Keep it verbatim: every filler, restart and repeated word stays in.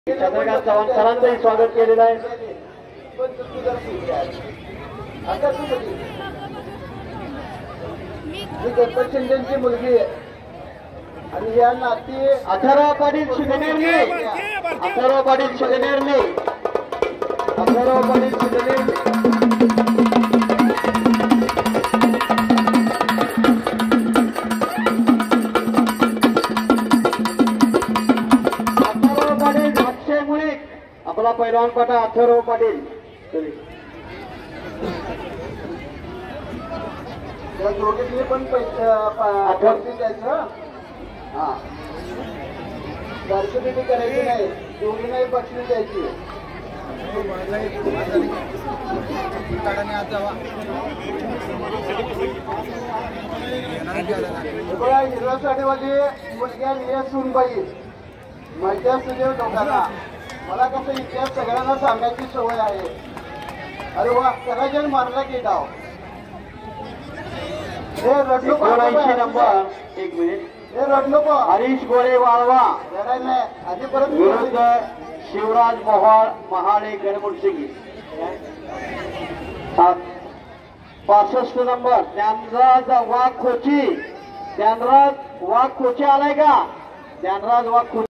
चंद्रकांत चव्हाण सरांचंही स्वागत केलेलं आहे. गणपत शिंदेची मुलगी आहे आणि या नाती अथर्व पाटील शिवनेरने अथर्व पाटील शिवनेरने अथर्व पाटील शिवनेरने आपला पैलवान पाटा अथर्व पाटील दोघीतले पण पैसे द्यायचं. हा दर्शनी करायची नाही, दोघी नाही बक्षीस द्यायची. हिरोसाठी माझी मुलग्या निया सुनबाई मजा सुदेव लोकांना. मला कसं इतिहास सगळ्यांना सांगायची सवय आहे. अरे वा सगळा जण मारला की डाव हे रडलो एकोणऐंशी नंबर एक मिनिट हे रडलो हरीश गोळे वाळवा लढाई नाही आधी परत विरुद्ध शिवराज मोहाळ महाळे गणमुडशिगी. पासष्ट नंबर ज्ञानराज वाघ खोची ज्ञानराज वाघ खोची आलाय का? ज्ञानराज वाघ खोची